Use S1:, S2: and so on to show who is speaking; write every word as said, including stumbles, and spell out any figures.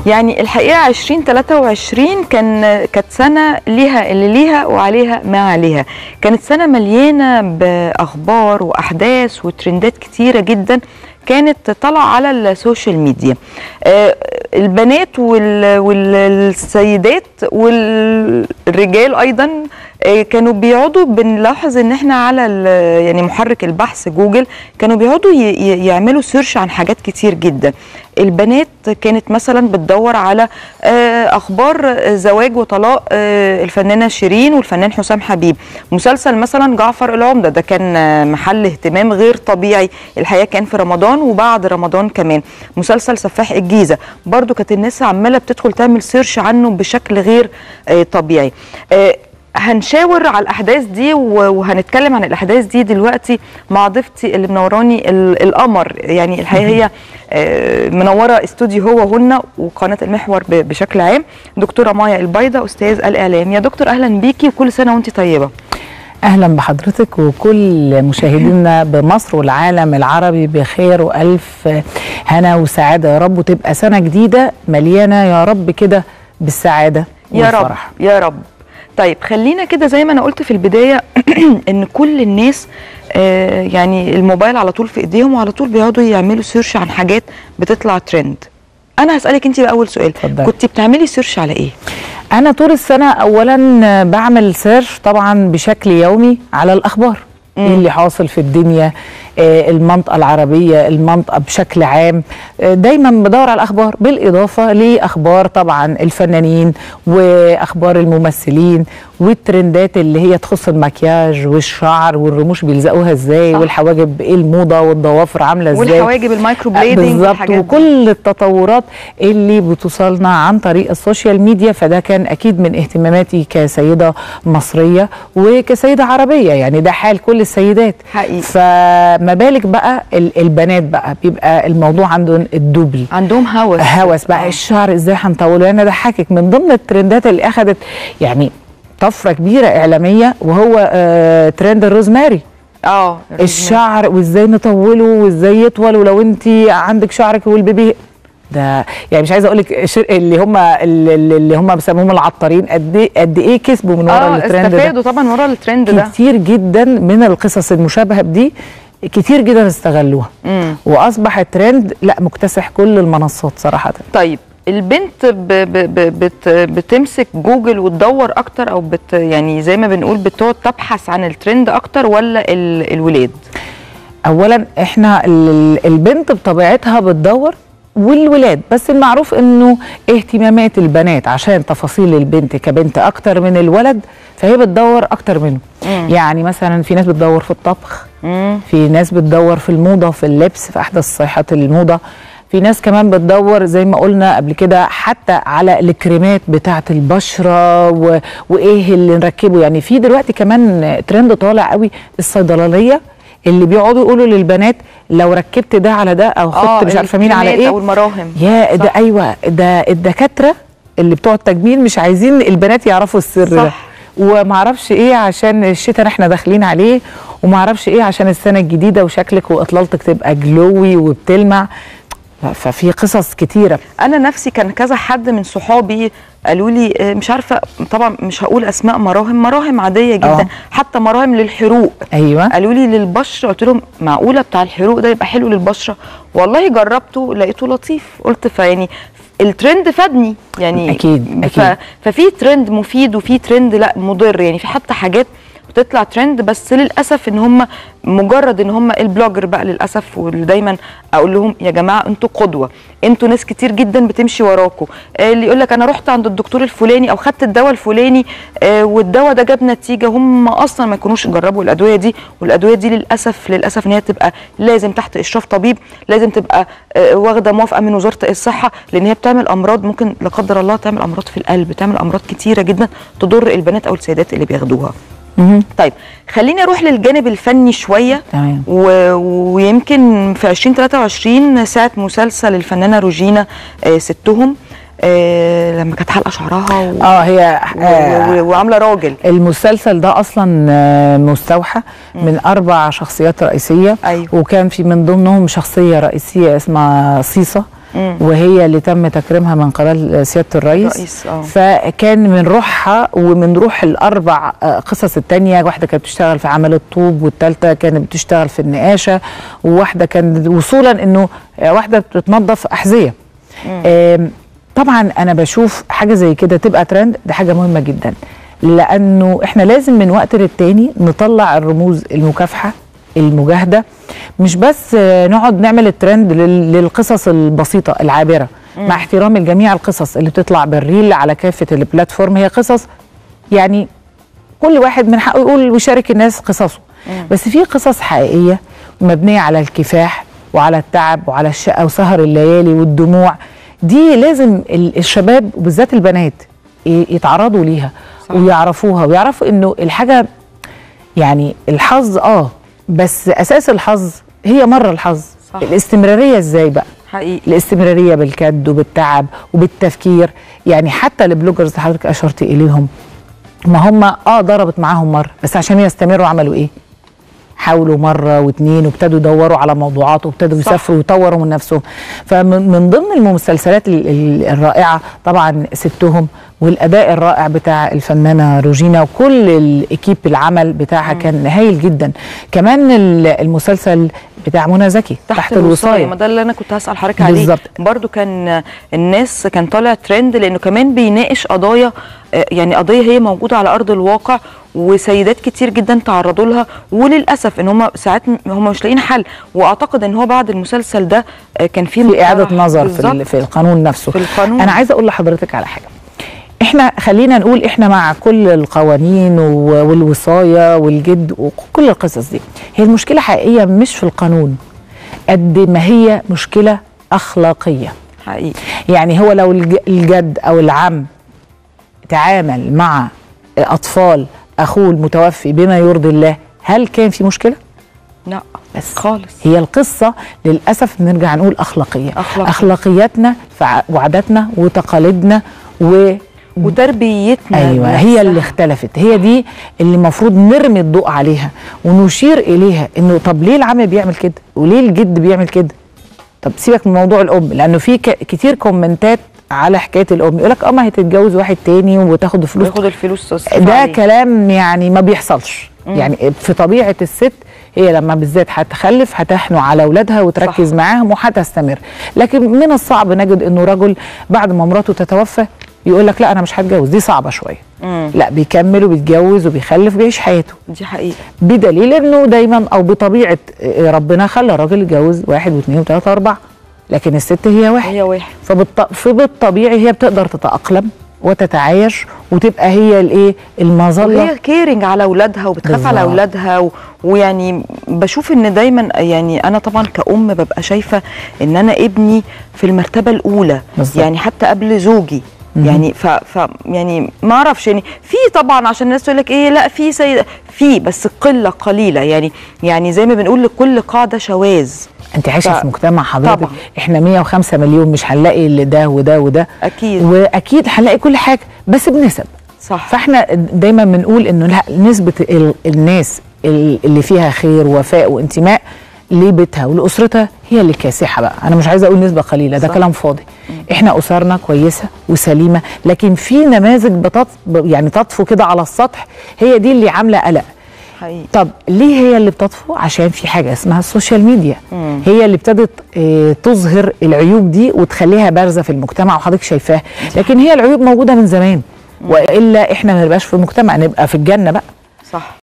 S1: يعني الحقيقه ألفين وثلاثة وعشرين كان كانت سنه ليها اللي ليها وعليها ما عليها. كانت سنه مليانه باخبار واحداث وترندات كتيره جدا كانت طالعه على السوشيال ميديا. آه البنات والسيدات والرجال ايضا آه كانوا بيقعدوا، بنلاحظ ان احنا على يعني محرك البحث جوجل كانوا بيقعدوا يعملوا سيرش عن حاجات كتير جدا. البنات كانت مثلا بتدور على آه اخبار زواج وطلاق آه الفنانه شيرين والفنان حسام حبيب. مسلسل مثلا جعفر العمدة ده كان محل اهتمام غير طبيعي الحقيقه، كان في رمضان وبعد رمضان كمان. مسلسل سفاح الجيزه برضو كانت الناس عماله بتدخل تعمل سيرش عنه بشكل غير آه طبيعي. آه هنشاور على الاحداث دي وهنتكلم عن الاحداث دي دلوقتي مع ضيفتي اللي منوراني القمر. يعني الحقيقه هي منوره استوديو هو وهن وقناه المحور بشكل عام، دكتوره مايا البيضة استاذ الاعلام. يا دكتور اهلا بيكي وكل سنه وانت طيبه.
S2: اهلا بحضرتك وكل مشاهدينا بمصر والعالم العربي بخير والف هنا وسعاده يا رب، وتبقى سنه جديده مليانه يا رب كده بالسعاده والفرح
S1: يا رب يا رب. طيب خلينا كده زي ما انا قلت في البدايه ان كل الناس آه يعني الموبايل على طول في ايديهم وعلى طول بيقعدوا يعملوا سيرش عن حاجات بتطلع ترند. انا هسالك انت باول سؤال، كنت بتعملي سيرش على ايه؟
S2: انا طول السنه اولا بعمل سيرش طبعا بشكل يومي على الاخبار، ايه اللي حاصل في الدنيا، آه المنطقه العربيه، المنطقه بشكل عام. آه دايما بدور على الاخبار بالاضافه لاخبار طبعا الفنانين واخبار الممثلين والترندات اللي هي تخص المكياج والشعر والرموش بيلزقوها ازاي، صح. والحواجب ايه الموضه والضوافر عامله ازاي،
S1: والحواجب المايكرو بليدنج
S2: بالظبط، وكل التطورات اللي بتوصلنا عن طريق السوشيال ميديا. فده كان اكيد من اهتماماتي كسيده مصريه وكسيده عربيه، يعني ده حال كل السيدات
S1: حقيقي.
S2: فما بالك بقى البنات بقى بيبقى الموضوع عندهم الدبل،
S1: عندهم هوس
S2: هوس بقى. آه. الشعر ازاي هنطوله؟ انا ضحكك من ضمن الترندات اللي اخذت يعني طفره كبيره اعلاميه وهو آه ترند الروزماري.
S1: اه
S2: الشعر وازاي نطوله وازاي يطول، ولو انت عندك شعرك والبيبي ده يعني مش عايزه اقول لك اللي هم اللي هم بيسموهم العطارين قد ايه قد ايه كسبوا من ورا
S1: آه
S2: الترند ده.
S1: استفادوا طبعا ورا الترند ده
S2: كتير جدا من القصص المشابهه بدي، كتير جدا استغلوها مم. واصبح الترند لا مكتسح كل المنصات صراحه.
S1: طيب البنت ب ب ب بت بتمسك جوجل وتدور اكتر، او بت يعني زي ما بنقول بتقعد تبحث عن الترند اكتر ولا ال الولاد؟
S2: اولا احنا البنت بطبيعتها بتدور والولاد، بس المعروف انه اهتمامات البنات عشان تفاصيل البنت كبنت اكتر من الولد فهي بتدور اكتر منه. مم. يعني مثلا في ناس بتدور في الطبخ، مم. في ناس بتدور في الموضه في اللبس في احدث صيحات الموضه، في ناس كمان بتدور زي ما قلنا قبل كده حتى على الكريمات بتاعه البشره و... وايه اللي نركبه. يعني في دلوقتي كمان ترند طالع قوي الصيدليه اللي بيقعدوا يقولوا للبنات لو ركبت ده على ده او خدت مش عارفه مين على ايه
S1: او المراهم.
S2: يا ده ايوه ده الدكاتره اللي بتوع التجميل مش عايزين البنات يعرفوا السر ده، ومعرفش ايه عشان الشتاء احنا داخلين عليه، ومعرفش ايه عشان السنه الجديده وشكلك واطلالتك تبقى جلوي وبتلمع. ففي قصص كتيره.
S1: انا نفسي كان كذا حد من صحابي قالوا لي مش عارفه طبعا مش هقول اسماء مراهم، مراهم عاديه جدا. أوه. حتى مراهم للحروق.
S2: ايوه
S1: قالوا لي للبشره، قلت لهم معقوله بتاع الحروق ده يبقى حلو للبشره؟ والله جربته لقيته لطيف، قلت فيعني الترند فادني يعني
S2: اكيد اكيد.
S1: ففي ترند مفيد وفي ترند لا مضر، يعني في حتى حاجات بتطلع ترند بس للاسف ان هم مجرد ان هم البلوجر بقى للاسف. واللي دايما اقول لهم يا جماعه انتوا قدوه، انتوا ناس كتير جدا بتمشي وراكم. آه اللي يقول لك انا رحت عند الدكتور الفلاني او خدت الدواء الفلاني آه والدواء ده جاب نتيجه، هم اصلا ما يكونوش جربوا الادويه دي. والادويه دي للاسف للاسف ان هي تبقى لازم تحت اشراف طبيب، لازم تبقى آه واخده موافقه من وزاره الصحه، لان هي بتعمل امراض ممكن لا قدر الله تعمل امراض في القلب، تعمل امراض كتيره جدا تضر البنات او السيدات اللي بياخدوها. مم. طيب خليني اروح للجانب الفني شويه.
S2: تمام.
S1: ويمكن في ألفين وثلاثة وعشرين ساعه مسلسل الفنانه روجينا آه ستهم آه لما كانت حلقه شعرها و...
S2: اه هي
S1: آه وعامله راجل.
S2: المسلسل ده اصلا مستوحى من اربع شخصيات رئيسيه.
S1: أيوة.
S2: وكان في من ضمنهم شخصيه رئيسيه اسمها صيصه وهي اللي تم تكريمها من قبل سياده الرئيس.
S1: رئيس اه
S2: فكان من روحها ومن روح الاربع قصص التانيه، واحده كانت بتشتغل في عمل الطوب، والثالثه كانت بتشتغل في النقاشه، وواحده كانت وصولا انه واحده بتنظف احذيه. طبعا انا بشوف حاجه زي كده تبقى ترند، دي حاجه مهمه جدا، لانه احنا لازم من وقت للتاني نطلع الرموز المكافحه المجاهده، مش بس نقعد نعمل الترند للقصص البسيطه العابره. مم. مع احترامي لجميع القصص اللي بتطلع بالريل على كافه البلاتفورم، هي قصص يعني كل واحد من حقه يقول ويشارك الناس قصصه. مم. بس في قصص حقيقيه مبنيه على الكفاح وعلى التعب وعلى الشقه وسهر الليالي والدموع، دي لازم الشباب وبالذات البنات يتعرضوا ليها. صح. ويعرفوها ويعرفوا انه الحاجه يعني الحظ اه بس اساس الحظ هي مره الحظ. صح. الاستمراريه ازاي بقى؟
S1: حقيقي
S2: الاستمراريه بالكد وبالتعب وبالتفكير. يعني حتى البلوجرز اللي حضرتك اشرت اليهم، ما هم اه ضربت معاهم مره، بس عشان يستمروا عملوا ايه؟ حاولوا مره واثنين وابتدوا يدوروا على موضوعات وابتدوا يسافروا ويطوروا من نفسهم. فمن ضمن المسلسلات الرائعه طبعا ستهم، والاداء الرائع بتاع الفنانه روجينا وكل الاكيب العمل بتاعها مم. كان هايل جدا. كمان المسلسل بتاع منى زكي
S1: تحت, تحت الوصايه، ما ده اللي انا كنت هسال حضرتك عليه بالظبط. برضو كان الناس كان طالع ترند لانه كمان بيناقش قضايا، يعني قضيه هي موجوده على ارض الواقع، وسيدات كتير جدا تعرضوا لها، وللاسف ان هم ساعات هم مش لاقيين حل. واعتقد ان هو بعد المسلسل ده كان في,
S2: في اعاده نظر في, في القانون نفسه.
S1: في القانون.
S2: انا عايزه اقول لحضرتك على حاجه، احنا خلينا نقول احنا مع كل القوانين والوصايه والجد وكل القصص دي، هي المشكله حقيقيه مش في القانون قد ما هي مشكله اخلاقيه
S1: حقيقي.
S2: يعني هو لو الجد او العم تعامل مع اطفال اخوه المتوفي بما يرضي الله، هل كان في مشكله؟
S1: لا
S2: بس
S1: خالص.
S2: هي القصه للاسف بنرجع نقول اخلاقيه.
S1: أخلاقية.
S2: اخلاقياتنا وعاداتنا وتقاليدنا و
S1: وتربيتنا
S2: ايوه نفسها. هي اللي اختلفت، هي دي اللي المفروض نرمي الضوء عليها ونشير اليها، انه طب ليه العم بيعمل كده وليه الجد بيعمل كده؟ طب سيبك من موضوع الام، لانه في كتير كومنتات على حكايه الام يقول لك اه ما هي تتجوز واحد تاني وتاخد فلوس،
S1: تاخد الفلوس
S2: ده عليه. كلام يعني ما بيحصلش. مم. يعني في طبيعه الست هي لما بالذات هتخلف هتحنو على اولادها وتركز صح. معاهم وهتستمر، لكن من الصعب نجد انه رجل بعد ما مراته تتوفى يقول لك لا انا مش هتجوز، دي صعبه شويه. مم. لا بيكمل وبيتجوز وبيخلف وبيعيش حياته.
S1: دي حقيقه.
S2: بدليل انه دايما او بطبيعه ربنا خلى الراجل يتجوز واحد واثنين وثلاثه واربعه، لكن الست هي واحد.
S1: هي واحد.
S2: فبالط... فبالطبيعي هي بتقدر تتاقلم وتتعايش وتبقى هي الايه المظله،
S1: وهي كيرنج على اولادها وبتخاف على اولادها و... ويعني بشوف ان دايما يعني انا طبعا كأم ببقى شايفه ان انا ابني في المرتبه الاولى بالزبط. يعني حتى قبل زوجي. يعني ف, ف يعني ما اعرفش، يعني في طبعا عشان الناس تقول لك ايه لا في سيد في بس قله قليله، يعني يعني زي ما بنقول لكل قاعده شواذ.
S2: انت عايشه
S1: ف...
S2: في مجتمع حضرتك
S1: طبعا.
S2: احنا مية وخمسة مليون، مش هنلاقي اللي ده وده وده
S1: اكيد،
S2: واكيد هنلاقي كل حاجه بس بنسب.
S1: صح.
S2: فاحنا دايما بنقول انه لا، نسبه ال... الناس اللي فيها خير ووفاء وانتماء لبيتها ولاسرتها هي اللي كاسحه بقى. انا مش عايزه اقول نسبه قليله، ده صح. كلام فاضي. مم. احنا اسرنا كويسه وسليمه، لكن في نماذج بتط... يعني تطفو كده على السطح، هي دي اللي عامله قلق
S1: حقيقي.
S2: طب ليه هي اللي بتطفو؟ عشان في حاجه اسمها السوشيال ميديا. مم. هي اللي ابتدت اه تظهر العيوب دي وتخليها بارزه في المجتمع وحضرتك شايفاها، لكن هي العيوب موجوده من زمان. مم. والا احنا ما نبقاش في المجتمع، نبقى في الجنه بقى.
S1: صح.